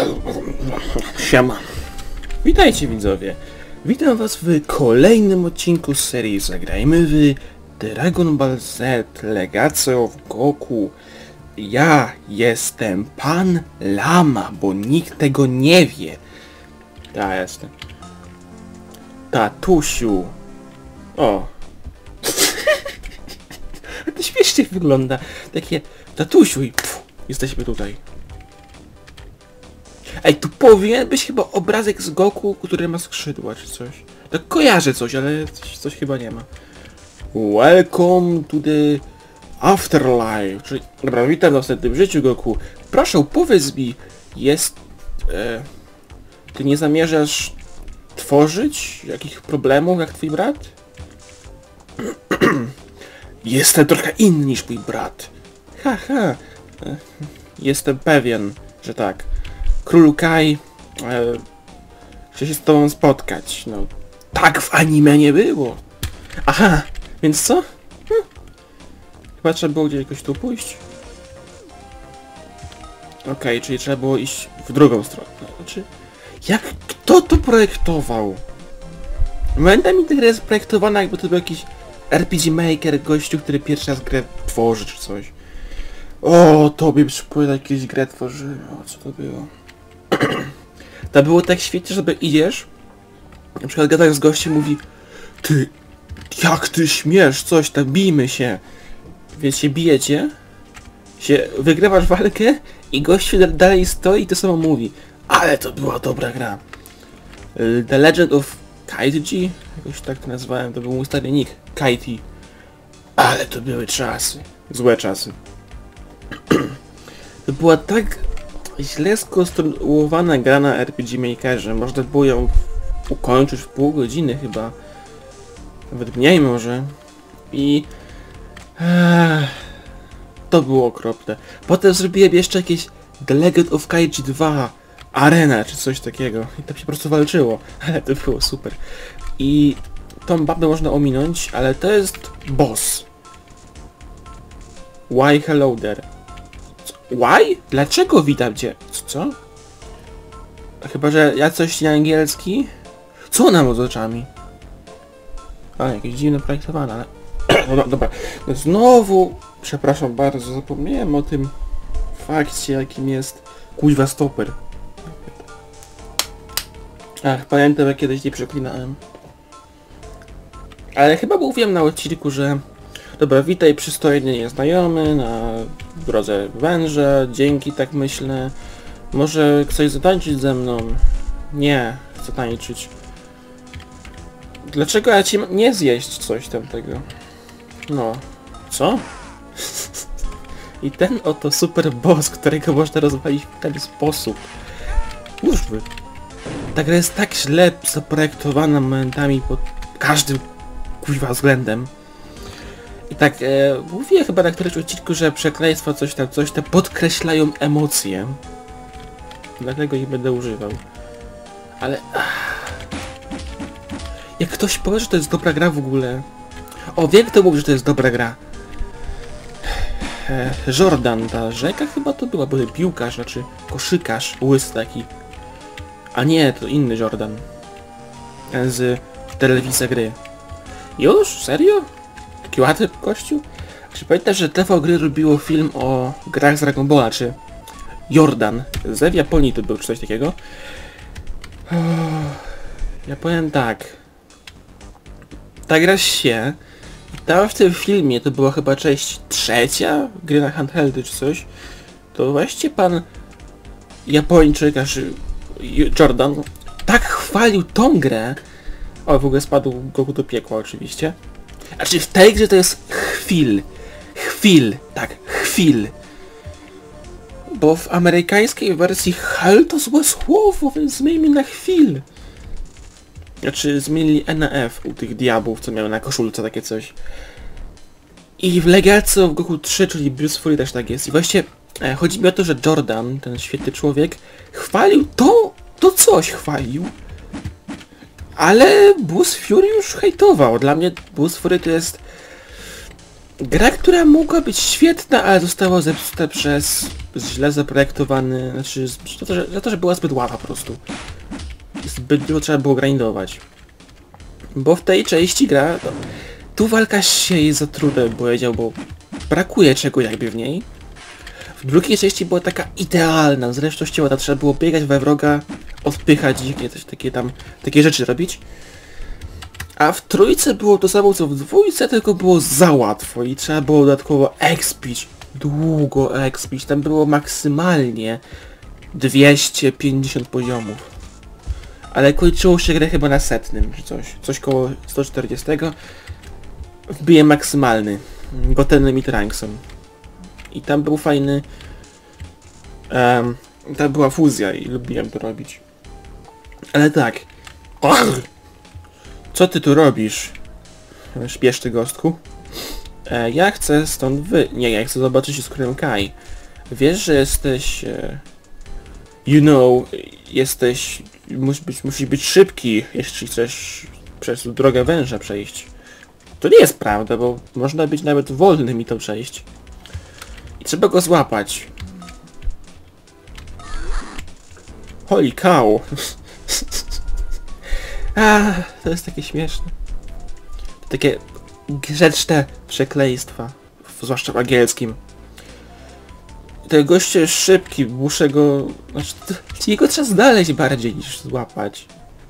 Siema. Witajcie widzowie. Witam was w kolejnym odcinku z serii Zagrajmy w Dragon Ball Z Legacy of Goku. Ja jestem Pan Lama, bo nikt tego nie wie. Ja jestem. Tatusiu. O. To śmiesznie wygląda. Takie tatusiu i pff, jesteśmy tutaj. Ej, tu powinien być chyba obrazek z Goku, który ma skrzydła czy coś. Tak kojarzę coś, ale coś chyba nie ma. Welcome to the afterlife. Czyli, dobra, witam w następnym życiu, Goku. Proszę, powiedz mi, ty nie zamierzasz tworzyć jakich problemów jak twój brat? Jestem trochę inny niż mój brat. Haha. Jestem pewien, że tak. Król Kai chce się z tobą spotkać. No, tak w anime nie było. Aha, więc co? Chyba trzeba było gdzieś jakoś tu pójść. Okej, czyli trzeba było iść w drugą stronę. Znaczy, kto to projektował? Momentami ta gra jest projektowana, jakby to był jakiś RPG Maker, gościu, który pierwszy raz grę tworzy czy coś. O, tobie przypomina jakieś grę tworzyło. Co to było? To było tak świetnie, że idziesz, na przykład gadasz z gościem, mówi: ty, jak ty śmiesz, coś tam, bijmy się. Więc się bijecie, wygrywasz walkę i gościu dalej stoi i to samo mówi: ale to była dobra gra. The Legend of Kaiji, jakoś tak to nazwałem, to był mój stary nick, Kaiti. Ale to były czasy, złe czasy. To była tak źle skonstruowana gra na RPG Makerze, można było ją ukończyć w pół godziny chyba. Nawet mniej może. I... to było okropne. Potem zrobiłem jeszcze jakieś The Legend of Kaiji 2 Arena czy coś takiego. I tam się po prostu walczyło. Ale to było super. I tą babę można ominąć, ale to jest boss. Why hello there? Why? Dlaczego witam cię? Co? Chyba, że ja coś nie angielski? Co ona ma z oczami? A, jakieś dziwne projektowane, ale... no, dobra. Znowu, przepraszam bardzo, zapomniałem o tym fakcie, jakim jest kuźwa stoper. Ach, pamiętam, jak kiedyś nie przeklinałem. Ale chyba mówiłem na odcinku, że... Dobra, witaj przystojny nieznajomy na drodze węża, dzięki, tak myślę. Może chcesz zatańczyć ze mną? Nie, chcę tańczyć. Dlaczego ja ci nie zjeść coś tamtego? No, co? I ten oto super boss, którego można rozwalić w ten sposób. Kurwy. Ta gra jest tak źle zaprojektowana momentami pod każdym kuźwa względem. I tak, mówię chyba na którymś odcinku, że przekleństwa coś tam podkreślają emocje. Dlatego ich będę używał. Ale... jak ktoś powie, że to jest dobra gra w ogóle... O, wiem kto mówi, że to jest dobra gra. Jordan, ta rzeka chyba to była, bo piłkarz, znaczy koszykarz, łysy taki. A nie, to inny Jordan. Ten z telewizji gry. Już? Serio? Taki łatwy kościół? Czy pamiętasz, że TV Gry robiło film o grach z Dragon Balla, czy Jordan? Z Japonii to był, czy coś takiego? Ja powiem tak. Ta gra się... Tam w tym filmie, to była chyba część trzecia, gry na handheldy czy coś, to właśnie pan Japończyk, aż Jordan, tak chwalił tą grę. O, w ogóle spadł Goku do piekła oczywiście. Znaczy w tej grze to jest chwil. Chwil, tak, chwil. Bo w amerykańskiej wersji hell to złe słowo, więc zmienimy na chwil. Znaczy zmienili N na F u tych diabłów, co miały na koszulce takie coś. I w Legacy of Goku 3, czyli Bruce Fury też tak jest. I właśnie chodzi mi o to, że Jordan, ten świetny człowiek, chwalił to coś chwalił. Ale Bruce Fury już hejtował. Dla mnie Bruce Fury to jest gra, która mogła być świetna, ale została zepsuta przez źle zaprojektowany, znaczy za to, że była zbyt łatwa po prostu. Zbyt dużo trzeba było grindować. Bo w tej części gra, no, tu walka się jest za trudna, bym powiedział, bo brakuje czegoś jakby w niej. W drugiej części była taka idealna, zresztą ściełata, trzeba było biegać we wroga, odpychać ich, coś takie rzeczy robić. A w trójce było to samo co w dwójce, tylko było za łatwo i trzeba było dodatkowo expić, długo expić, tam było maksymalnie 250 poziomów. Ale kończyło się grę chyba na 100, czy coś koło 140. Wbiłem maksymalny, Gotennym i Trunksem. I tam był fajny... tam była fuzja i lubiłem to robić. Ale tak... Co ty tu robisz? Śpiesz ty, gostku? Ja chcę stąd Nie, ja chcę zobaczyć się z królem Kai. Wiesz, że jesteś... jesteś... Musisz być szybki, jeśli chcesz przez drogę węża przejść. To nie jest prawda, bo można być nawet wolnym i to przejść. I trzeba go złapać. Holy cow! To jest takie śmieszne. Takie grzeczne przekleństwa, zwłaszcza w angielskim. Ten gość jest szybki, muszę go... Znaczy, jego trzeba znaleźć bardziej niż złapać.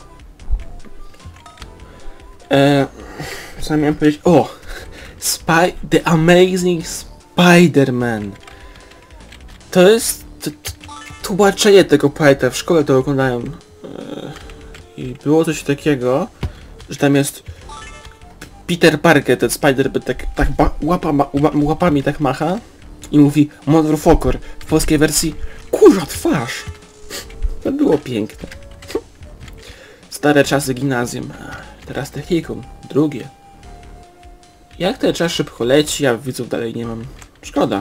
Co miałem powiedzieć? O! The Amazing Spider-Man. To jest... tłumaczenie tego poeta. W szkole to oglądałem. I było coś takiego, że tam jest Peter Parker, ten Spider-Man tak łapami tak macha i mówi motherfucker. W polskiej wersji kurwa twarz. To było piękne. Stare czasy gimnazjum. Teraz technikum. Drugie. Jak ten czas szybko leci, a widzów dalej nie mam. Szkoda.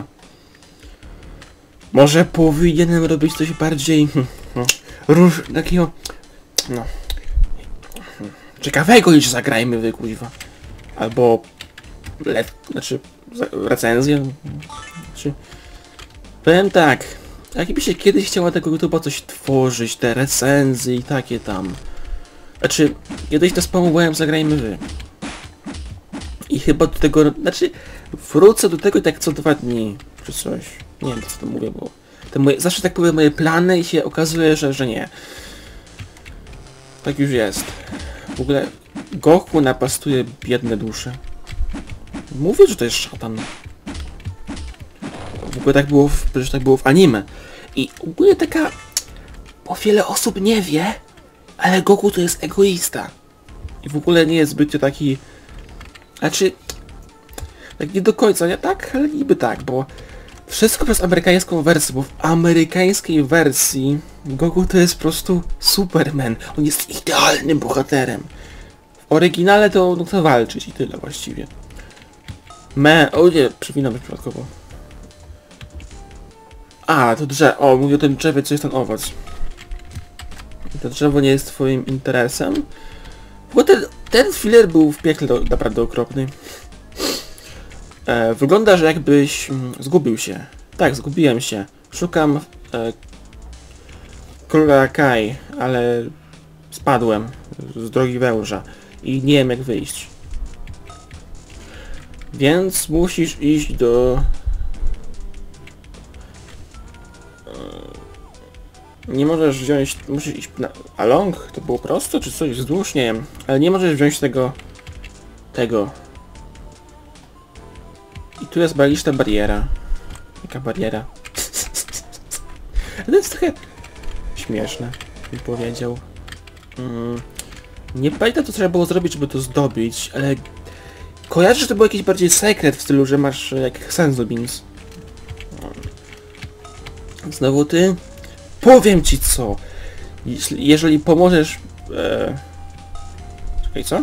Może powinienem robić coś bardziej... takiego... No... ciekawego niż zagrajmy wy, kuźwa. Albo... znaczy... recenzję. Znaczy... Powiem tak. Jakby się kiedyś chciała tego YouTube'a coś tworzyć, te recenzje i takie tam. Znaczy... kiedyś to spamowałem zagrajmy wy. I chyba do tego... Znaczy... wrócę do tego tak co 2 dni. Czy coś. Nie wiem co to mówię, bo... zawsze tak powiem moje plany i się okazuje, że nie. Tak już jest. W ogóle Goku napastuje biedne dusze. Mówię, że to jest szatan. W ogóle tak było przecież tak było w anime. I ogólnie taka... bo wiele osób nie wie, ale Goku to jest egoista. I w ogóle nie jest zbyt taki... Znaczy... tak nie do końca, nie tak? Ale niby tak, bo... wszystko przez amerykańską wersję, bo w amerykańskiej wersji Goku to jest po prostu Superman. On jest idealnym bohaterem. W oryginale to no chce walczyć i tyle właściwie. O nie, przewinąłem przypadkowo. To drzewo. O, mówię o tym drzewie, co jest ten owoc. To drzewo nie jest twoim interesem. Bo ten filler był w piekle naprawdę okropny. Wygląda, że jakbyś zgubił się. Tak, zgubiłem się. Szukam króla Kai, ale spadłem z drogi węża i nie wiem jak wyjść. Więc musisz iść do... nie możesz wziąć... musisz iść na... along? To było prosto czy coś? Wzdłuż? Nie wiem. Ale nie możesz wziąć tego. I tu jest magiczna bariera. Jaka bariera? To jest trochę śmieszne, bym powiedział. Nie pamiętam co trzeba było zrobić, żeby to zdobyć, ale... kojarzę, że to był jakiś bardziej sekret w stylu, że masz jak Senzu Beans. Znowu ty? Powiem ci co! Jeżeli pomożesz... Czekaj, co?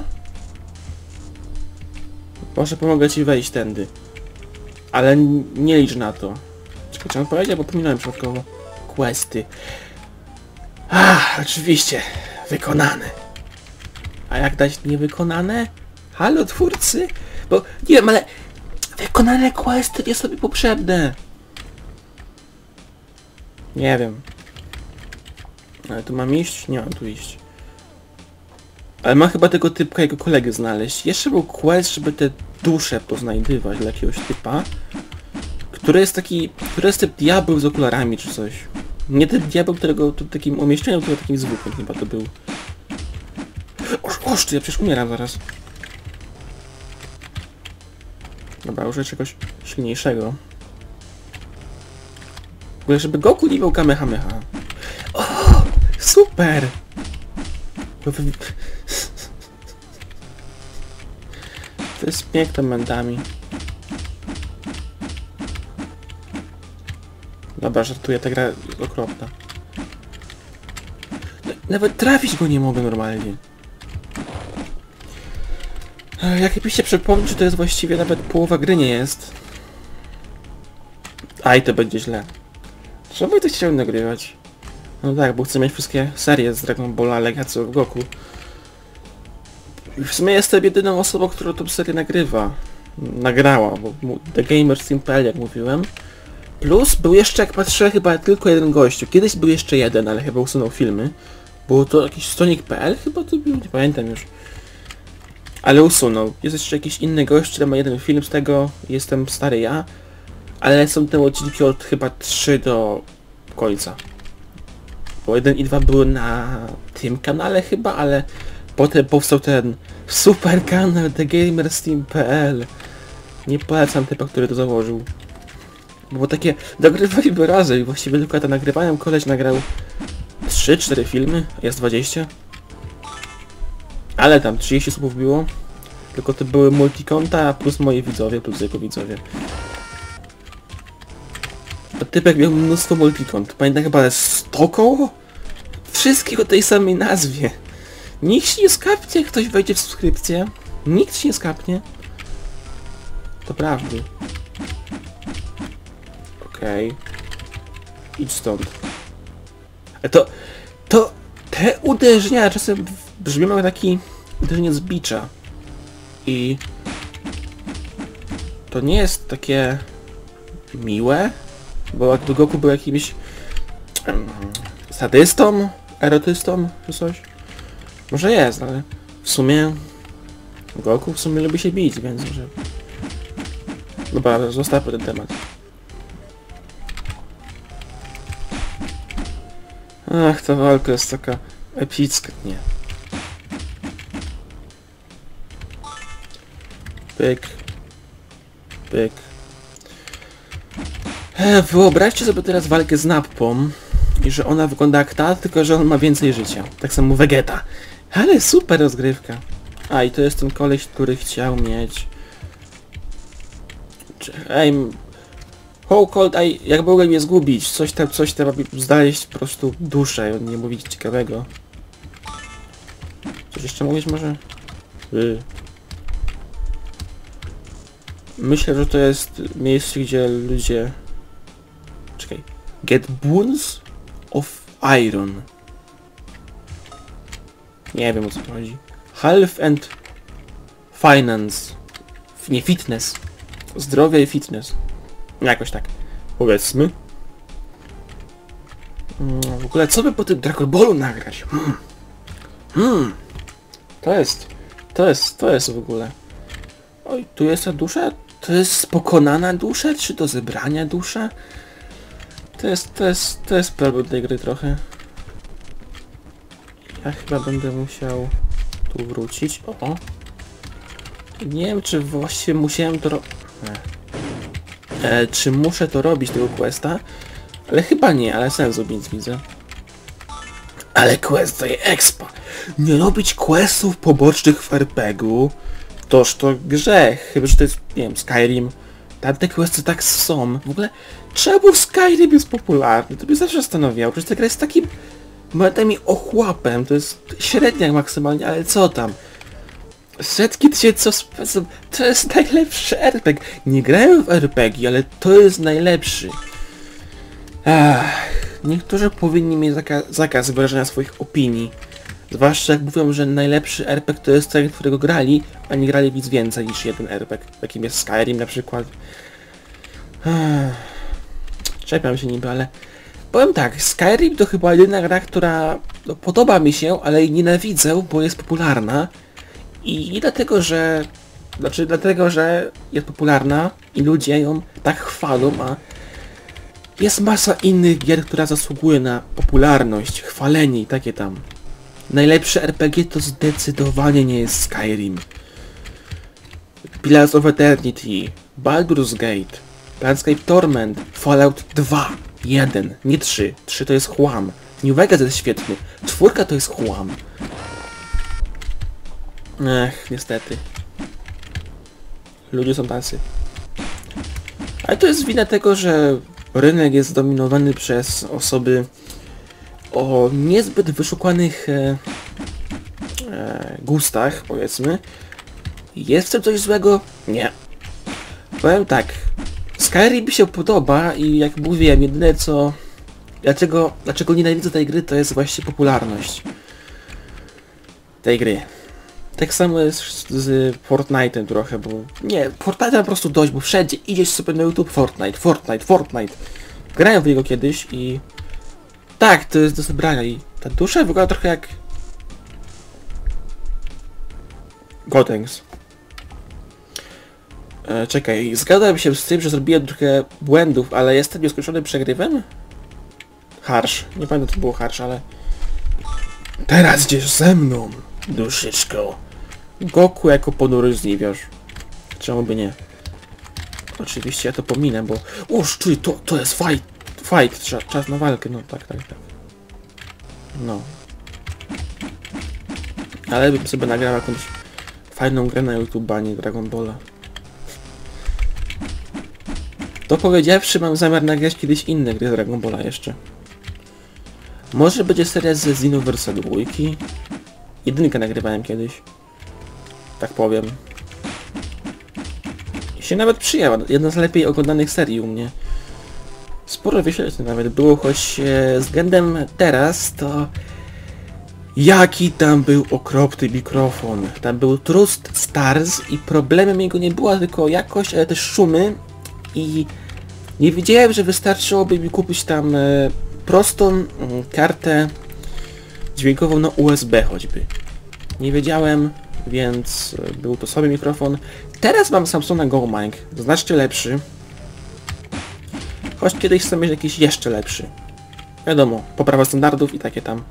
Może pomogę ci wejść tędy. Ale nie licz na to. Czekaj, co mam powiedzieć? Bo pominąłem przypadkowo. Questy. Oczywiście. Wykonane. A jak dać niewykonane? Halo twórcy? Bo nie wiem, ale Wykonane questy nie są mi potrzebne. Nie wiem. Ale tu mam iść? Nie mam tu iść. Ale ma chyba tego typka jego kolegę znaleźć. Jeszcze był quest, żeby te dusze poznajdywać dla jakiegoś typa. Który jest typ diabeł z okularami czy coś. Nie ten diabeł, którego tu takim umieszczeniu, tylko takim zwykłym chyba to był. Oż, ja przecież umieram zaraz. Dobra, użyję czegoś silniejszego. W ogóle, żeby Goku nie miał Kamehameha. O, super! To jest piękne momentami. Dobra, żartuję, ta gra jest okropna. Nawet trafić go nie mogę normalnie. Jakbyście przypomnieć, że to jest właściwie nawet połowa gry nie jest. Aj, to będzie źle. Trzeba by to chciał nagrywać. No tak, bo chcę mieć wszystkie serie z Dragon Balla Legacy of Goku. I w sumie jestem jedyną osobą, która tą serię nagrywa. Nagrała, bo The Gamers Team.pl, jak mówiłem. Plus był jeszcze, jak patrzę, chyba tylko jeden gościu. Kiedyś był jeszcze jeden, ale chyba usunął filmy. Było to jakiś Sonic.pl chyba to był, nie pamiętam już. Ale usunął. Jest jeszcze jakiś inny gość, który ma jeden film z tego. Jestem stary ja. Ale są te odcinki od chyba 3 do końca. Bo 1 i 2 były na tym kanale chyba, ale potem powstał ten super kanał The Gamers Team.pl. Nie polecam typa, który to założył. Bo takie dogrywaliby razy i właściwie tylko to nagrywają. Koleś nagrał 3-4 filmy, a jest 20. Ale tam 30 słów było. Tylko to były multikonta plus moi widzowie, plus jego widzowie. A typek miał mnóstwo multikont. Pamiętam chyba 100 koło? Wszystkich o tej samej nazwie. Nikt się nie skapnie, jak ktoś wejdzie w subskrypcję. Nikt się nie skapnie. To prawdy. Okej. Idź stąd. Ale te uderzenia czasem brzmią jak taki uderzenie z bicza. I to nie jest takie miłe, bo jakby Goku był jakimś sadystą, erotystą czy coś. Może jest, ale w sumie Goku w sumie lubi się bić, więc że... Dobra, zostawmy ten temat. Ach, ta walka jest taka epicka, nie. Pyk. Pyk. Wyobraźcie sobie teraz walkę z Nappą i że ona wygląda jak ta, tylko że on ma więcej życia. Tak samo Vegeta. Ale super rozgrywka. A i to jest ten koleś, który chciał mieć... Ej... How cold I... Jak mogłem je zgubić? Coś tam znaleźć po prostu duszę, nie mówić ciekawego. Coś jeszcze mówić może? Myślę, że to jest miejsce, gdzie ludzie... Czekaj. Get boons of iron. Nie wiem, o co chodzi. Health and finance. Nie, fitness. Zdrowie i fitness. Jakoś tak. Powiedzmy. W ogóle co by po tym Dragon Ballu nagrać? To jest w ogóle. Oj, tu jest ta dusza? To jest pokonana dusza? Czy do zebrania dusza? To jest problem tej gry trochę. Ja chyba będę musiał tu wrócić. O! Nie wiem, czy właściwie musiałem to czy muszę to robić, tego questa? Ale chyba nie, ale sens więc widzę. Ale quest daje expa. Nie robić questów pobocznych w RPG-u toż to grzech. Chyba, że to jest, nie wiem, Skyrim. Tamte questy tak są. W ogóle czemu Skyrim jest popularny? To mnie zawsze zastanawiało. Przecież ta gra jest takim momentami ochłapem. To jest średniak maksymalnie, ale co tam? Setki tysięcy osób, to jest najlepszy RPG. Nie grałem w RPG, ale to jest najlepszy. Niektórzy powinni mieć zakaz wyrażania swoich opinii Zwłaszcza jak mówią, że najlepszy RPG to jest ten, którego grali, a nie grali nic więcej niż jeden RPG. Takim jest Skyrim na przykład. Czepiam się niby, ale... Powiem tak, Skyrim to chyba jedyna gra, która no, podoba mi się, ale jej nienawidzę, bo jest popularna. I nie dlatego, że... Znaczy dlatego, że jest popularna i ludzie ją tak chwalą, a... Jest masa innych gier, która zasługuje na popularność, chwalenie i takie tam. Najlepsze RPG to zdecydowanie nie jest Skyrim. Pillars of Eternity, Baldur's Gate, Planescape Torment, Fallout 2, 1, nie 3. 3 to jest chłam. New Vegas jest świetny. 4 to jest chłam. Ech, niestety. Ludzie są tacy. Ale to jest wina tego, że rynek jest zdominowany przez osoby o niezbyt wyszukanych gustach, powiedzmy. Jest w tym coś złego? Nie. Powiem tak. Skyrim mi się podoba i jak mówiłem, jedyne co... Dlaczego nienawidzę tej gry, to jest właśnie popularność tej gry. Tak samo jest z Fortnite'em trochę, bo... Nie, Fortnite'a po prostu dość, bo wszędzie idziesz sobie na YouTube Fortnite. Grałem w niego kiedyś i... Tak, to jest do zebrania i ta dusza wygląda trochę jak... Gotenks. Czekaj, zgadzam się z tym, że zrobiłem trochę błędów, ale jestem nieskończonym przegrywem? Harsh. Nie pamiętam co było harsh, ale... Teraz idziesz ze mną, duszyczko. Goku jako ponury zniwiarz. Czemu by nie? Oczywiście ja to pominę, bo... Uż, czyli to jest fight. Czas na walkę, no tak. No. Ale bym sobie nagrał jakąś fajną grę na YouTube, a nie Dragon Balla. To powiedziawszy, mam zamiar nagrać kiedyś inne gry z Dragon Balla jeszcze. Może będzie seria ze Xenoverse 2. Jedynkę nagrywałem kiedyś. Tak powiem. I się nawet przyjęła. Jedna z lepiej oglądanych serii u mnie. Sporo wyświetleń nawet było, choć względem teraz to... Jaki tam był okropny mikrofon. Tam był Trust Stars i problemem jego nie była tylko jakość, ale też szumy. I nie wiedziałem, że wystarczyłoby mi kupić tam prostą kartę dźwiękową na USB choćby. Nie wiedziałem, więc był to sobie mikrofon. Teraz mam Samsunga Go Mic, znacznie lepszy. Choć kiedyś chcę mieć jakiś jeszcze lepszy. Wiadomo, poprawa standardów i takie tam.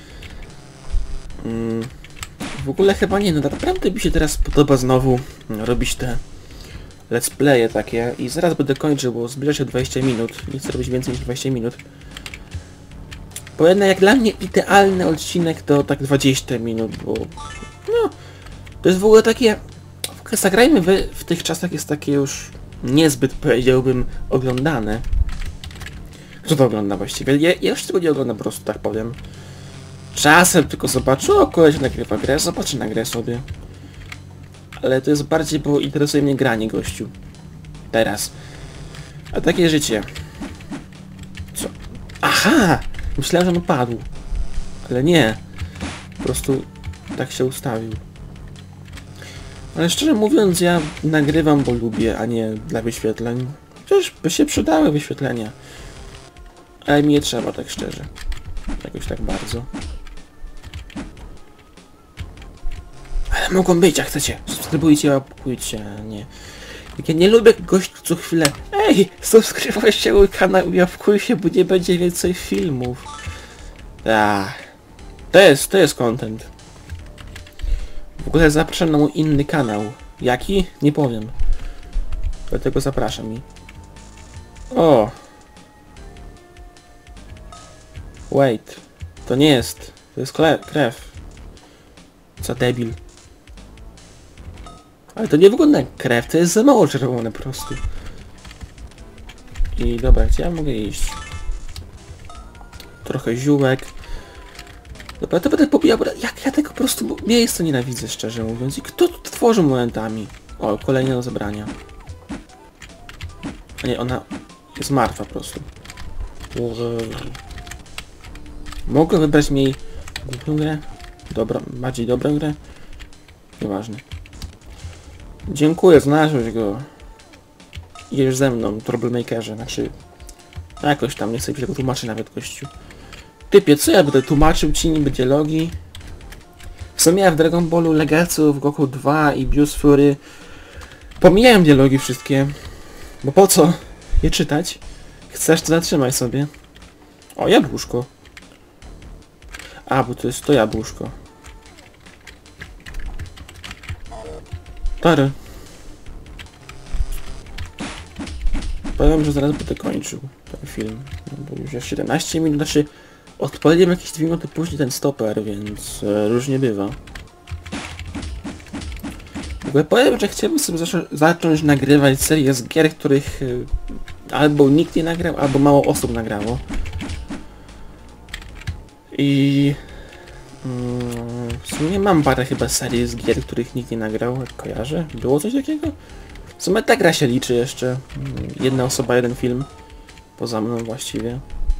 W ogóle chyba nie, no naprawdę mi się teraz podoba znowu robić te let's playe takie i zaraz będę kończył, bo zbliża się 20 minut. Nie chcę robić więcej niż 20 minut. Bo jednak jak dla mnie idealny odcinek to tak 20 minut, bo no, to jest w ogóle takie... Zagrajmy w tych czasach jest takie już niezbyt, powiedziałbym, oglądane. Kto to ogląda właściwie? Ja już tego nie oglądam po prostu, tak powiem. Czasem tylko zobaczę, o koleś nagrywa grę, zobaczę na grę sobie. Ale to jest bardziej, bo interesuje mnie granie, gościu. Teraz. A takie życie. Co? Aha! Myślałem, że on padł. Ale nie. Po prostu tak się ustawił. Ale szczerze mówiąc, ja nagrywam, bo lubię, a nie dla wyświetleń. Przecież by się przydały wyświetlenia. Ale mi nie trzeba, tak szczerze. Jakoś tak bardzo. Ale mogą być, jak chcecie. Subskrybujcie, łapkujcie, nie. Jak ja nie lubię gość co chwilę. Ej, subskrybujcie mój kanał i łapkujcie, bo nie będzie więcej filmów. To jest content. W ogóle zapraszam na mój inny kanał. Jaki? Nie powiem. Dlatego zapraszam mi. O! Wait. To nie jest. To jest krew. Co debil. Ale to nie wygląda jak krew, to jest za mało czerwone po prostu. I dobra, gdzie ja mogę iść? Trochę ziółek. Dobra, to będę pobijał, jak ja tego po prostu miejsca nienawidzę, szczerze mówiąc. I kto tu tworzy momentami? O, kolejne do zebrania. A nie, ona jest martwa po prostu. Mogę wybrać mniej głupią grę? Dobra, bardziej dobrą grę? Nieważne. Dziękuję, znalazłeś go. Idziesz ze mną, troublemakerze, znaczy... Jakoś tam, nie chcę tego tłumaczyć nawet, gościu. Typie, co ja będę tłumaczył ci niby dialogi? W sumie ja w Dragon Ballu Legacy w Goku 2 i Bius Fury pomijałem dialogi wszystkie. Bo po co je czytać? Chcesz, to zatrzymaj sobie. O, jabłuszko. A, bo to jest to jabłuszko. Stary. Powiem, że zaraz będę kończył ten film. Bo już jest 17 minut, znaczy odpaliłem jakieś 2 minuty później ten stoper, więc różnie bywa. W ogóle powiem, że chciałbym sobie zacząć nagrywać serię z gier, których albo nikt nie nagrał, albo mało osób nagrało. I w sumie mam parę chyba serii z gier, których nikt nie nagrał, jak kojarzę. Było coś takiego? W sumie ta gra się liczy jeszcze. Jedna osoba, jeden film. Poza mną właściwie.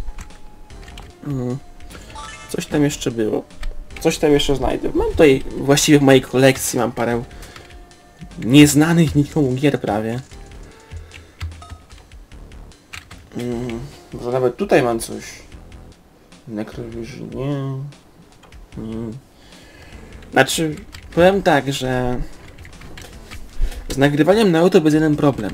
Coś tam jeszcze było. Coś tam jeszcze znajdę. Mam tutaj właściwie w mojej kolekcji mam parę nieznanych nikomu gier prawie. Może nawet tutaj mam coś. Necrovision, nie. Znaczy, powiem tak, że z nagrywaniem na auto będzie jeden problem.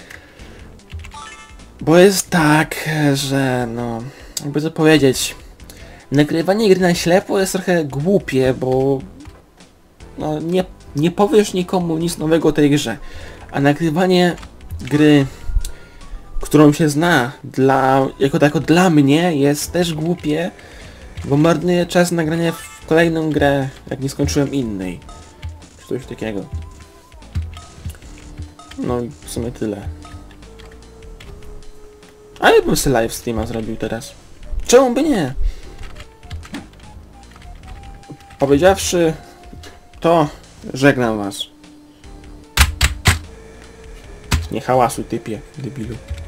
Bo jest tak, że no, jakby to powiedzieć, nagrywanie gry na ślepo jest trochę głupie, bo no, nie powiesz nikomu nic nowego o tej grze. A nagrywanie gry, którą się zna, jako tako dla mnie, jest też głupie, bo marnuję czas nagrania w kolejną grę, jak nie skończyłem innej. Czy coś takiego. No i w sumie tyle. Ale bym sobie live streama zrobił teraz. Czemu by nie? Powiedziawszy to, żegnam was. Nie hałasuj, typie, debilu.